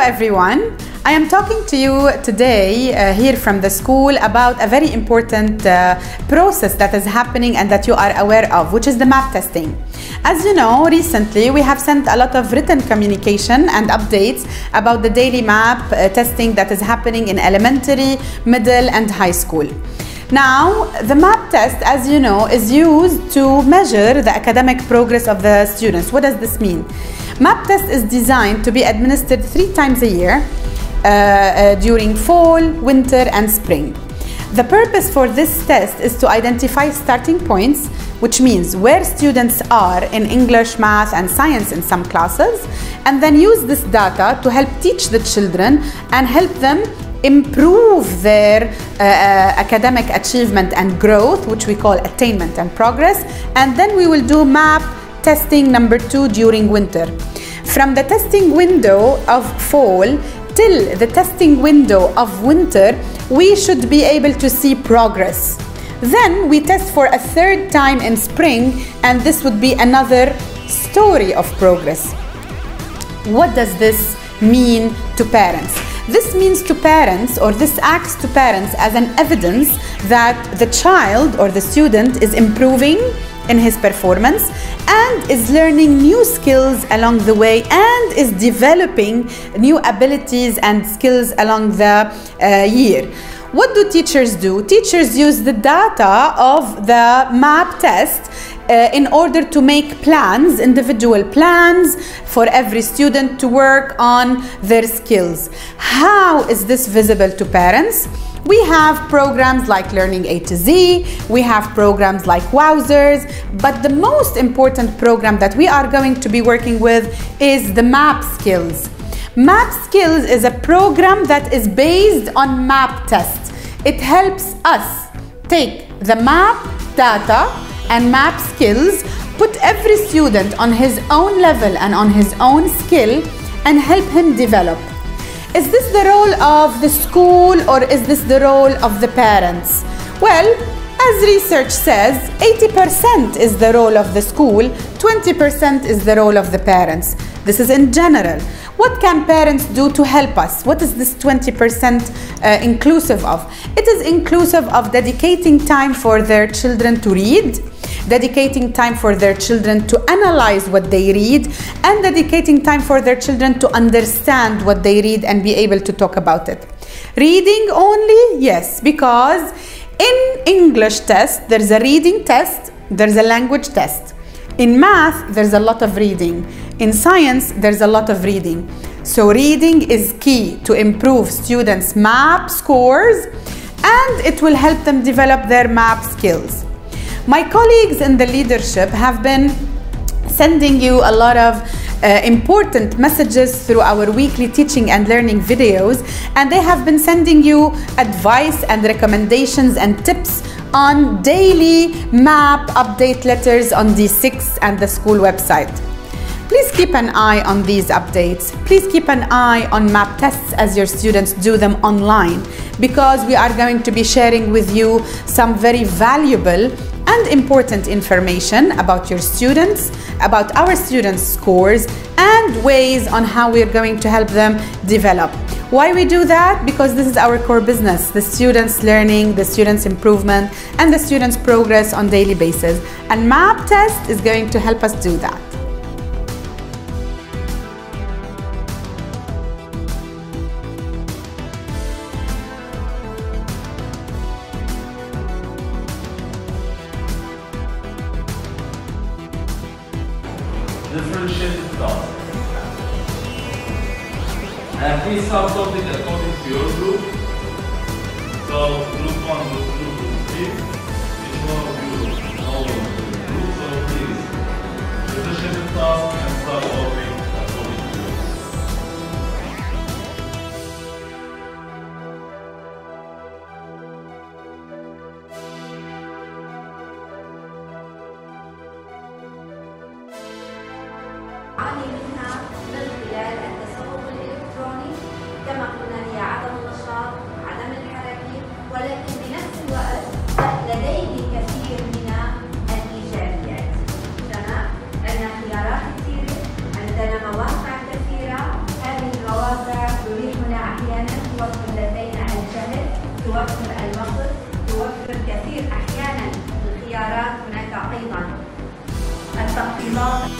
everyone. I am talking to you today here from the school about a very important process that is happening and that you are aware of, which is the MAP testing. As you know, recently we have sent a lot of written communication and updates about the daily MAP testing that is happening in elementary, middle and high school. Now, the MAP test, as you know, is used to measure the academic progress of the students. What does this mean? MAP test is designed to be administered 3 times a year during fall, winter and spring. The purpose for this test is to identify starting points, which means where students are in English, math and science in some classes, and then use this data to help teach the children and help them improve their academic achievement and growth, which we call attainment and progress. And then we will do MAP testing number 2 during winter. From the testing window of fall till the testing window of winter, we should be able to see progress. Then we test for a 3rd time in spring, and this would be another story of progress. What does this mean to parents? This means to parents, or this acts to parents as an evidence that the child or the student is improving in his performance and is learning new skills along the way and is developing new abilities and skills along the year. What do teachers do? Teachers use the data of the MAP test in order to make plans, individual plans for every student to work on their skills. How is this visible to parents? We have programs like Learning A to Z, we have programs like Wowzers, but the most important program that we are going to be working with is the MAP Skills. MAP Skills is a program that is based on MAP tests. It helps us take the MAP data and MAP skills, put every student on his own level and on his own skill and help him develop. Is this the role of the school or is this the role of the parents? Well, as research says, 80% is the role of the school, 20% is the role of the parents. This is in general. What can parents do to help us? What is this 20% inclusive of? It is inclusive of dedicating time for their children to read, dedicating time for their children to analyze what they read, and dedicating time for their children to understand what they read and be able to talk about it. Reading only? Yes, because in English test, there's a reading test, there's a language test. In math, there's a lot of reading. In science, there's a lot of reading. So reading is key to improve students' MAP scores, and it will help them develop their MAP skills. My colleagues in the leadership have been sending you a lot of important messages through our weekly teaching and learning videos, and they have been sending you advice and recommendations and tips on daily MAP update letters on D6 and the school website. Please keep an eye on these updates. Please keep an eye on MAP tests as your students do them online, because we are going to be sharing with you some very valuable and important information about your students, about our students' scores, and ways on how we are going to help them develop. Why we do that? Because this is our core business, the students' learning, the students' improvement, and the students' progress on daily basis. And MAP test is going to help us do that. Differentiated task. And please subtopic according to your group. So group 1, group 2, group 3. Each one of you know the group. So please, differentiated task and subtopic according to your group. نعاني منها من خلال التسوق الإلكتروني، كما قلنا هي عدم النشاط، عدم الحركة، ولكن بنفس الوقت لديه كثير من الإيجابيات. تمام؟ عندنا خيارات كثيرة، وتصير أحيانا الخيارات هناك أيضا التخفيضات.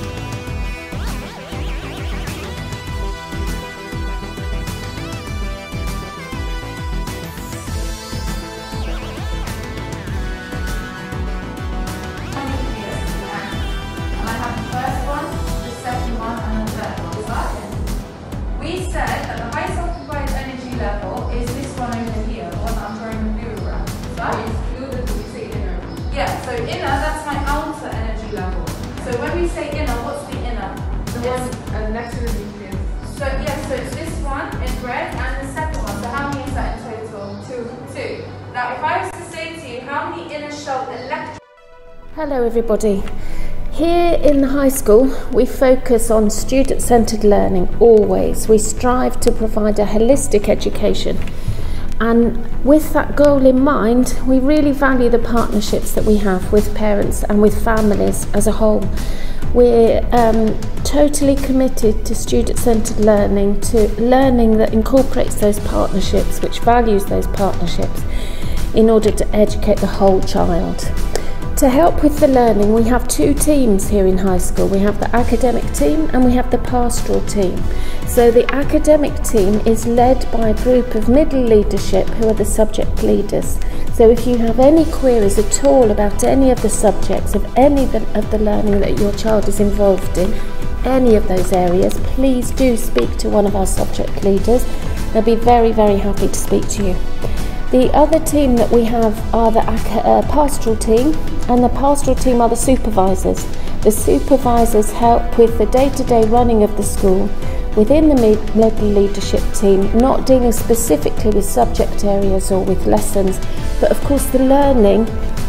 We said that the highest occupied energy level is this one over here, the one that I'm drawing the blue around. So we say inner. Yeah, so inner, that's my outer energy level. So when we say inner, what's the inner? The one next to the nucleus. So yes, so it's this one in red and the second one. So how many is that in total? Two. Now if I was to say to you, how many inner shell electrons? Hello everybody. Here in the high school we focus on student-centred learning always. We strive to provide a holistic education, and with that goal in mind we really value the partnerships that we have with parents and with families as a whole. We're totally committed to student-centred learning, to learning that incorporates those partnerships, which values those partnerships in order to educate the whole child. To help with the learning, we have two teams here in high school. We have the academic team and we have the pastoral team. So the academic team is led by a group of middle leadership who are the subject leaders. So if you have any queries at all about any of the subjects, of any of the learning that your child is involved in, any of those areas, please do speak to one of our subject leaders. They'll be very, very happy to speak to you. The other team that we have are the pastoral team, and the pastoral team are the supervisors. The supervisors help with the day-to-day running of the school within the middle leadership team, not dealing specifically with subject areas or with lessons, but of course the learning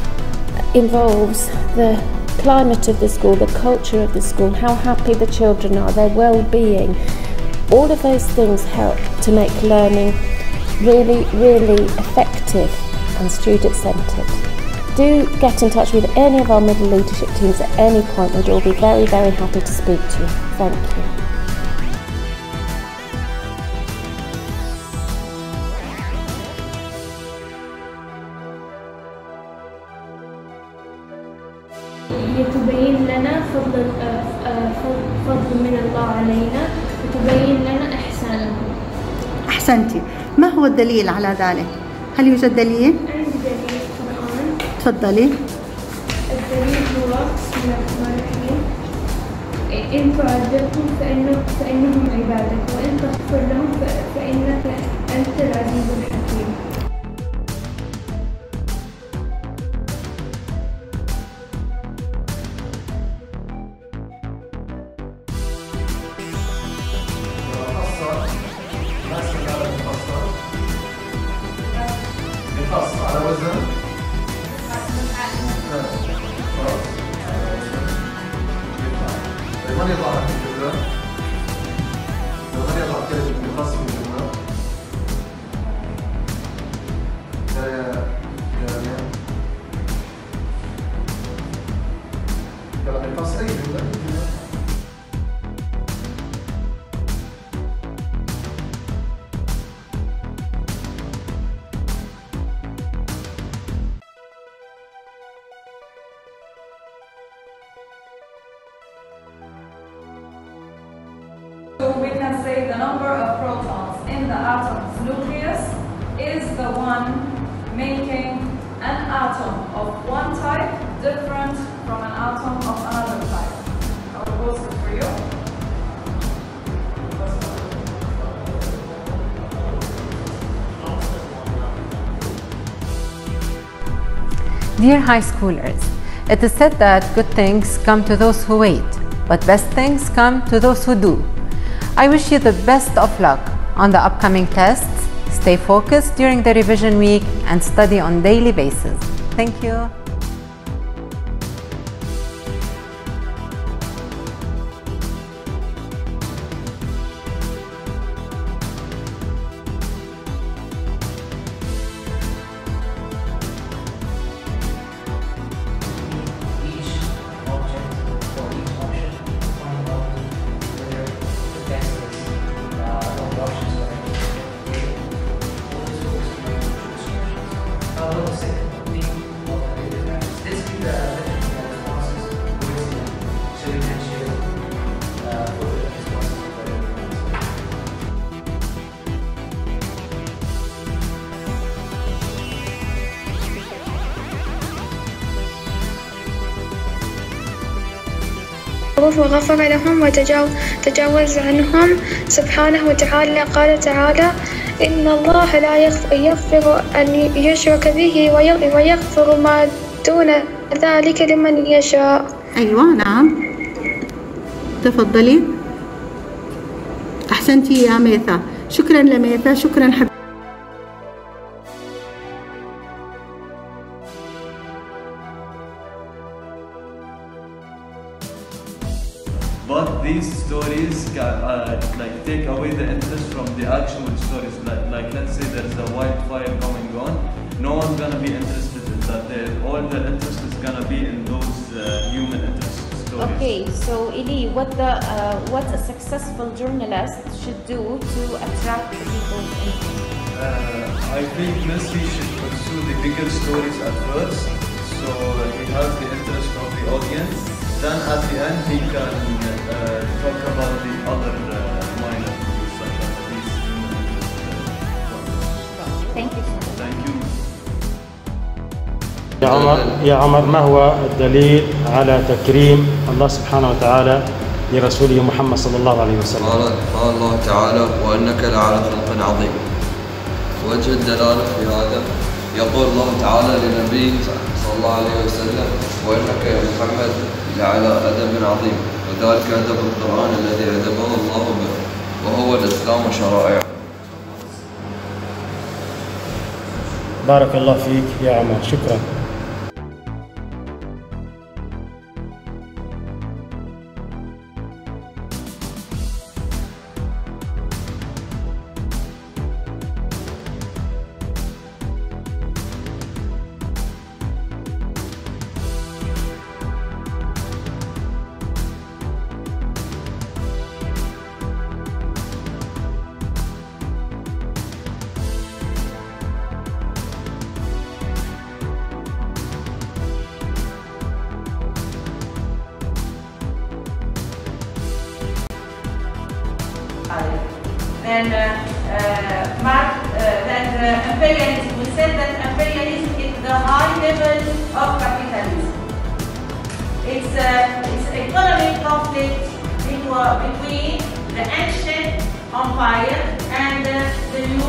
involves the climate of the school, the culture of the school, how happy the children are, their well-being. All of those things help to make learning really, really effective and student-centred. Do get in touch with any of our middle leadership teams at any point. We'd all be very, very happy to speak to you. Thank you. لتبين لنا فضل من الله علينا وتبين لنا إحسانه. أحسنتي. ما هو الدليل على ذلك؟ هل يوجد دليل؟ عندي دليل القرآن. تفضلي. الدليل هو بسم الله الرحمن الرحيم. إن تعذبهم فإنهم عبادك وإن تغفر لهم فإنك أنت العزيز الحكيم. على وزن من يضع في الجملة؟ من يضع كلمة بخاص في الجملة؟ كلمة بخاص أي جملة؟ So we can say the number of protons in the atom's nucleus is the one making an atom of one type different from an atom of another type. I will post it for you. Dear high schoolers, it is said that good things come to those who wait, but best things come to those who do. I wish you the best of luck on the upcoming tests. Stay focused during the revision week and study on a daily basis. Thank you. Second, وغفر لهم وتجاوز عنهم سبحانه وتعالى. قال تعالى: إن الله لا يغفر أن يشرك به ويغفر ما دون ذلك لمن يشاء. أيوة نعم، تفضلي. أحسنتي يا ميثا، شكرا لميثا، شكرا حبيبتي. But these stories like take away the interest from the actual stories. Like let's say there's a wildfire going on, no one's gonna be interested in that. All the interest is gonna be in those human interest stories. Okay, so Eli, what a successful journalist should do to attract the people's interest? I think Messi should pursue the bigger stories at first, so he has the interest of the audience. Then at the end he can talk about the other minor issues such as these human interest. Thank you so much. Thank you. يا عمر، ما هو الدليل على تكريم الله سبحانه وتعالى لرسوله محمد صلى الله عليه وسلم؟ قال الله تعالى: وإنك لعلى خلق عظيم. وجه الدلالة في هذا يقول الله تعالى لنبيه صلى الله عليه وسلم: وإنك يا محمد لعلى أدب عظيم، وذلك أدب القرآن الذي أدبه الله به، وهو الإسلام وشرائعه. بارك الله فيك يا عمر، شكرا. Then imperialism. We said that imperialism is the high level of capitalism. It's economic conflict between the ancient empire and the new.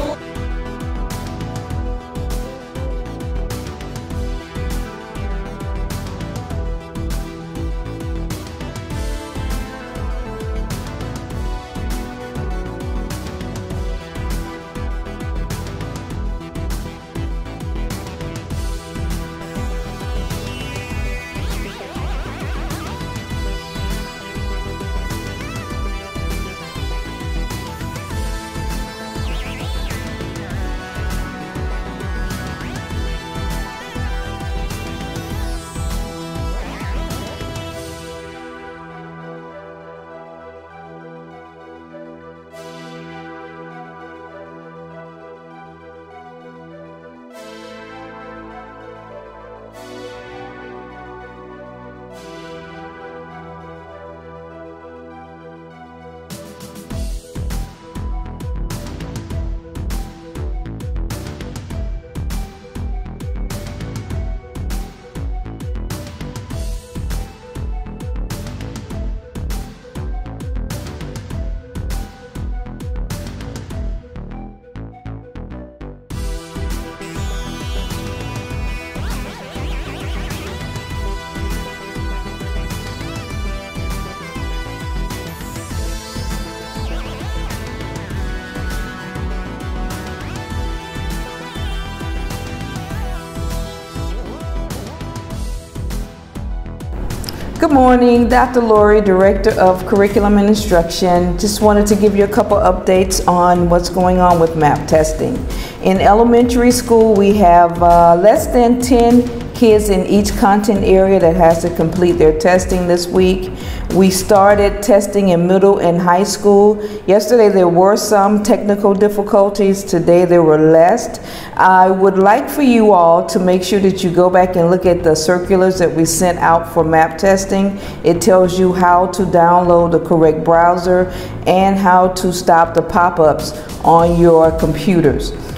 Good morning, Dr. Lori, Director of Curriculum and Instruction. Just wanted to give you a couple updates on what's going on with MAP testing. In elementary school, we have less than 10 kids in each content area that has to complete their testing this week. We started testing in middle and high school. Yesterday there were some technical difficulties. Today there were less. I would like for you all to make sure that you go back and look at the circulars that we sent out for MAP testing. It tells you how to download the correct browser and how to stop the pop-ups on your computers.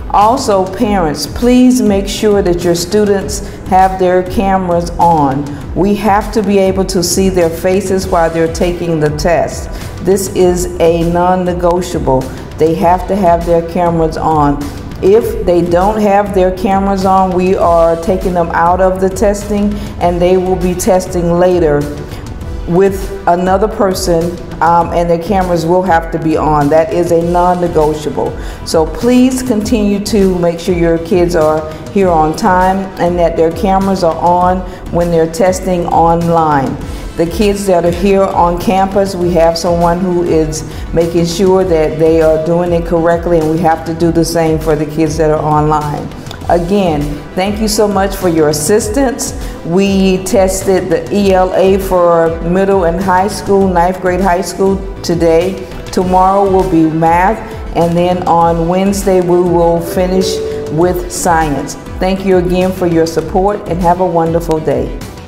Also, parents, please make sure that your students have their cameras on. We have to be able to see their faces while they're taking the test. This is a non-negotiable. They have to have their cameras on. If they don't have their cameras on, we are taking them out of the testing and they will be testing later with another person, and their cameras will have to be on. That is a non-negotiable. So please continue to make sure your kids are here on time and that their cameras are on when they're testing online. The kids that are here on campus, we have someone who is making sure that they are doing it correctly, and we have to do the same for the kids that are online. Again, thank you so much for your assistance. We tested the ELA for middle and high school, 9th grade high school today. Tomorrow will be math, and then on Wednesday we will finish with science. Thank you again for your support and have a wonderful day.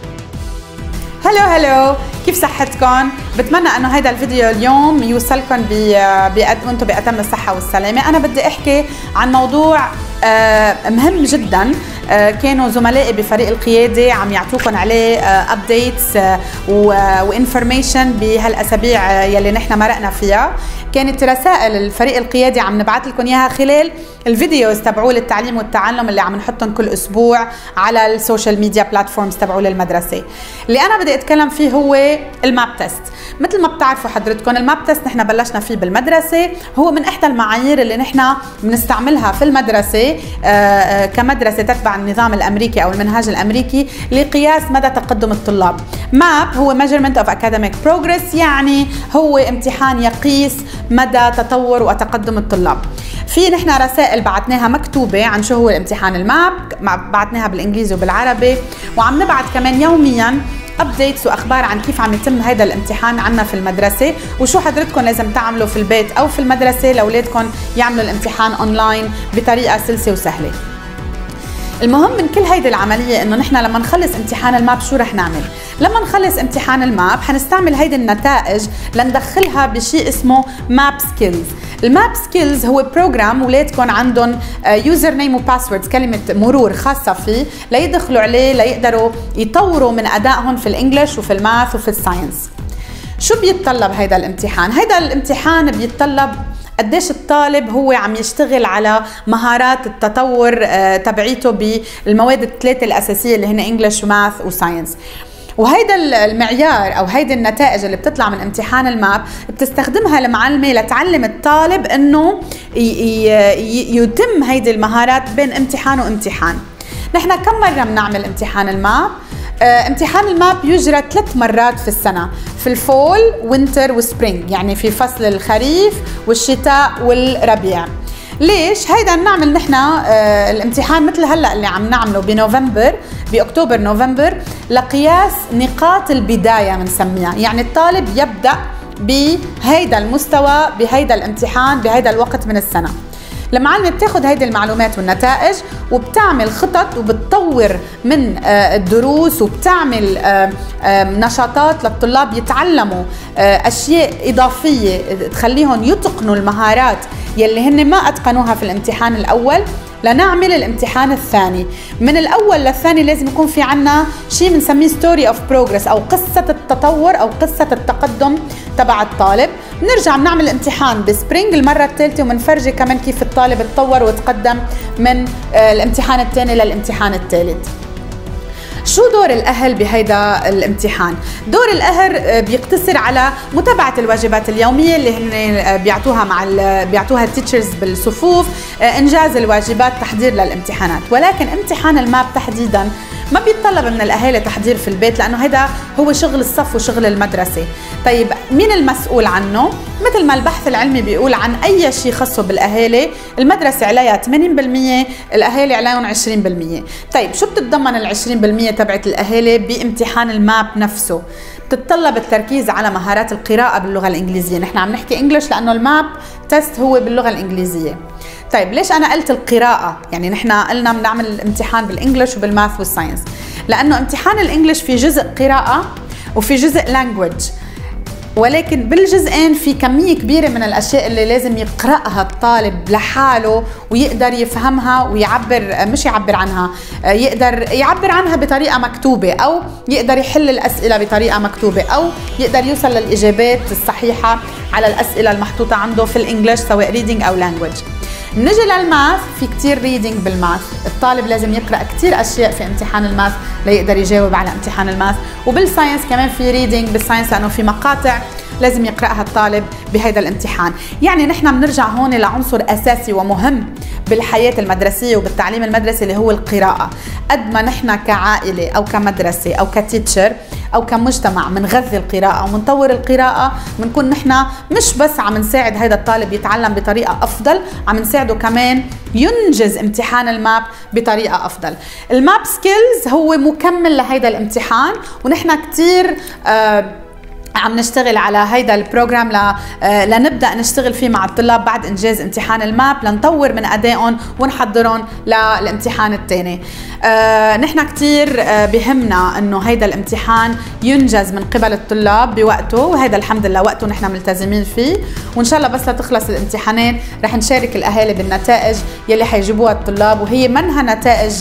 هلو كيف صحتكم؟ بتمنى انه هيدا الفيديو اليوم يوصلكم وانتم بأتم الصحة والسلامة. انا بدي احكي عن موضوع مهم جدا. كانوا زملائي بفريق القيادة عم يعطوكم عليه ابديتس وانفورميشن بهالاسابيع يلي نحن مرقنا فيها. كانت رسائل الفريق القيادي عم نبعث لكم اياها خلال الفيديوز تبعوا للتعليم والتعلم اللي عم نحطهم كل اسبوع على السوشيال ميديا بلاتفورمز تبعوا للمدرسه. اللي انا بدي اتكلم فيه هو الماب تيست. مثل ما بتعرفوا حضرتكم الماب تيست نحن بلشنا فيه بالمدرسه، هو من احدى المعايير اللي نحن بنستعملها في المدرسه كمدرسه تتبع النظام الامريكي او المنهاج الامريكي لقياس مدى تقدم الطلاب. ماب هو measurement of academic progress، يعني هو امتحان يقيس مدى تطور وتقدم الطلاب. في نحن رسائل بعتناها مكتوبة عن شو هو الامتحان الماب، بعتناها بالانجليزي وبالعربي، وعم نبعت كمان يوميا ابديتس واخبار عن كيف عم يتم هذا الامتحان عنا في المدرسة، وشو حضرتكم لازم تعملوا في البيت او في المدرسة لاولادكم يعملوا الامتحان اونلاين بطريقة سلسة وسهلة. المهم من كل هيدي العملية انه نحن لما نخلص امتحان الماب شو رح نعمل؟ لما نخلص امتحان الماب حنستعمل هيدي النتائج لندخلها بشيء اسمه ماب سكيلز. الماب سكيلز هو بروجرام ولادكم عندهم يوزر نيم وباسوردز، كلمة مرور خاصة فيه ليدخلوا عليه ليقدروا يطوروا من ادائهم في الانجليش وفي الماث وفي الساينس. شو بيتطلب هيدا الامتحان؟ هيدا الامتحان بيتطلب قديش الطالب هو عم يشتغل على مهارات التطور تبعيته بالمواد الثلاثة الأساسية اللي هن انجليش وماث وساينس. وهيدا المعيار او هيدي النتائج اللي بتطلع من امتحان الماب بتستخدمها المعلمة لتعلم الطالب انه يتم هيدي المهارات بين امتحان وامتحان. نحن كم مرة بنعمل امتحان الماب؟ امتحان الماب يجرى 3 مرات في السنة، في الفول وينتر وسبرينج، يعني في فصل الخريف والشتاء والربيع. ليش؟ هيدا بنعمل نحن الامتحان مثل هلا اللي عم نعمله بنوفمبر، باكتوبر نوفمبر، لقياس نقاط البداية بنسميها، يعني الطالب يبدأ بهيدا المستوى بهيدا الامتحان بهيدا الوقت من السنة. المعلمة بتاخد هيدي المعلومات والنتائج وبتعمل خطط وبتطور من الدروس وبتعمل نشاطات للطلاب يتعلموا أشياء إضافية تخليهم يتقنوا المهارات يلي هن ما أتقنوها في الامتحان الأول لنعمل الامتحان الثاني. من الأول للثاني لازم يكون في عنا شيء بنسميه ستوري اوف بروجرس أو قصة التطور أو قصة التقدم تبع الطالب. بنرجع بنعمل الامتحان بسبرينج المرة الثالثة وبنفرجي كمان كيف الطالب تطور وتقدم من الامتحان الثاني للامتحان الثالث. شو دور الأهل بهيدا الامتحان؟ دور الأهل بيقتصر على متابعة الواجبات اليومية اللي هن بيعطوها التيتشرز بالصفوف، إنجاز الواجبات، تحضير للامتحانات. ولكن امتحان الماب تحديداً ما بيتطلب من الأهالي تحضير في البيت لأنه هذا هو شغل الصف وشغل المدرسة. طيب مين المسؤول عنه؟ مثل ما البحث العلمي بيقول عن أي شيء خاصه بالأهالي، المدرسة عليها 80%، الأهالي عليهم 20%. طيب شو بتتضمن ال 20% تبعت الأهالي بامتحان الماب نفسه؟ بتتطلب التركيز على مهارات القراءة باللغة الإنجليزية. نحن عم نحكي إنجليش لأنه الماب تيست هو باللغة الإنجليزية. طيب ليش أنا قلت القراءة؟ يعني نحن قلنا بنعمل الامتحان بالإنجليش وبالماث والساينس، لأنه امتحان الإنجليش في جزء قراءة وفي جزء لانجويج. ولكن بالجزئين في كمية كبيرة من الأشياء اللي لازم يقرأها الطالب لحاله ويقدر يفهمها ويعبر، مش يعبر عنها، يقدر يعبر عنها بطريقة مكتوبة، أو يقدر يحل الأسئلة بطريقة مكتوبة، أو يقدر يوصل للإجابات الصحيحة على الأسئلة المحطوطة عنده في الإنجليش سواء ريدينج أو لانجويج. نجي للماث، في كتير ريدينج بالماث، الطالب لازم يقرأ كتير أشياء في امتحان الماث ليقدر يجاوب على امتحان الماث. وبالساينس كمان في ريدينج بالساينس لأنه في مقاطع لازم يقرأها الطالب بهذا الامتحان. يعني نحن بنرجع هون لعنصر أساسي ومهم بالحياة المدرسية وبالتعليم المدرسي اللي هو القراءة. قد ما نحن كعائلة أو كمدرسة أو كتيتشر أو كمجتمع منغذي القراءة ومنطور القراءة، بنكون نحن مش بس عم نساعد هذا الطالب يتعلم بطريقة أفضل، عم نساعده كمان ينجز امتحان الماب بطريقة أفضل. الماب سكيلز هو مكمل لهذا الامتحان، ونحن كتير عم نشتغل على هيدا البروجرام لنبدأ نشتغل فيه مع الطلاب بعد إنجاز امتحان الماب، لنطور من أدائهم ونحضرهم للامتحان الثاني. نحن كتير بهمنا إنه هيدا الامتحان ينجز من قبل الطلاب بوقته، وهيدا الحمد لله وقته نحن ملتزمين فيه، وإن شاء الله بس لتخلص الامتحانات رح نشارك الأهالي بالنتائج يلي حيجيبوها الطلاب، وهي منها نتائج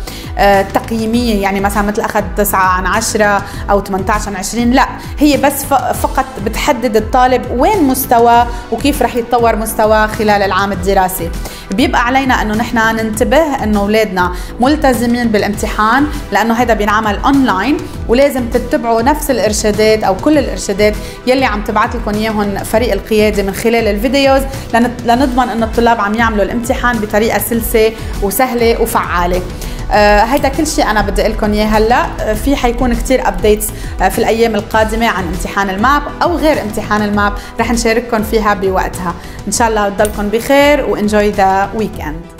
تقييمية يعني مثلا مثل أخذ 9/10 أو 18/20، لا، هي بس فقط بتحدد الطالب وين مستواه وكيف رح يتطور مستواه خلال العام الدراسي. بيبقى علينا انه نحن ننتبه انه اولادنا ملتزمين بالامتحان، لانه هذا بينعمل اونلاين، ولازم تتبعوا نفس الارشادات او كل الارشادات يلي عم تبعت لكم اياهم فريق القياده من خلال الفيديوز، لنضمن انه الطلاب عم يعملوا الامتحان بطريقه سلسه وسهله وفعاله. هيدا كل شيء انا بدي اقول لكم اياه هلا. في حيكون كثير ابديتس في الايام القادمه عن امتحان الماب او غير امتحان الماب، رح نشارككم فيها بوقتها. ان شاء الله تضلكم بخير وانجوي ذا ويكند.